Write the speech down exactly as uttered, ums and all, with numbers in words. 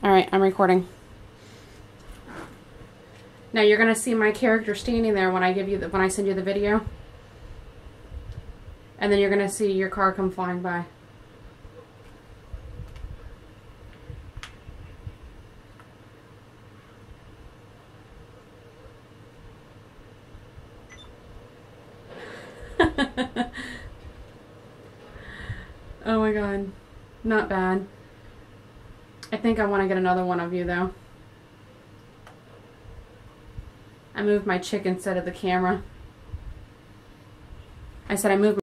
Alright, I'm recording. Now you're gonna see my character standing there when I give you the when I send you the video. And then you're gonna see your car come flying by. Oh my god. Not bad. I think I want to get another one of you though. I moved my chick instead of the camera. I said I moved